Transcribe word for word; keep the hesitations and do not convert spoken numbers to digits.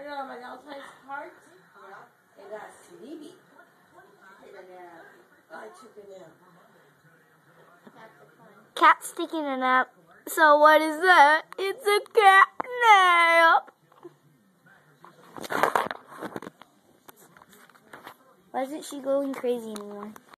know, my outside part. Yeah. It got sleepy. Take a nap. I took a nap. Cat's taking a nap. So what is that? It's a cat nap. Why isn't she going crazy anymore?